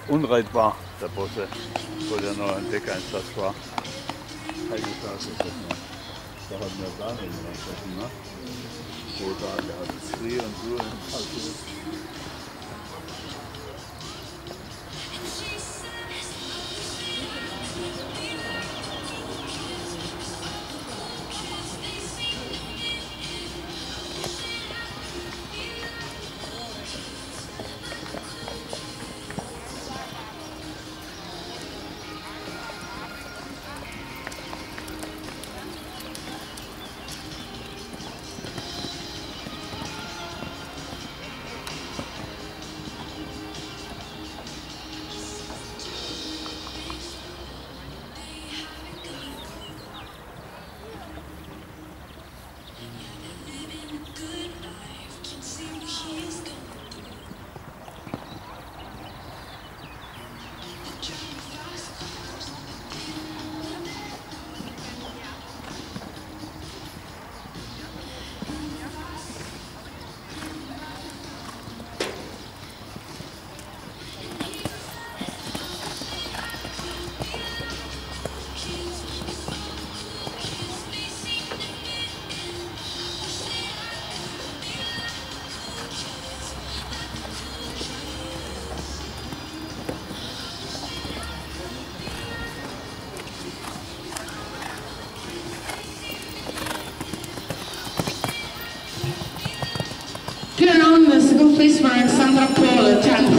unreitbar, der Bosse, wo der noch ein Deckeinsatz war. Keine Chance, das noch. Da hat mir gar nicht mehr gesprochen, ne? Wo da, der hat Schrie und so im Kalkus. Turn on the school please for Alexandra Polo,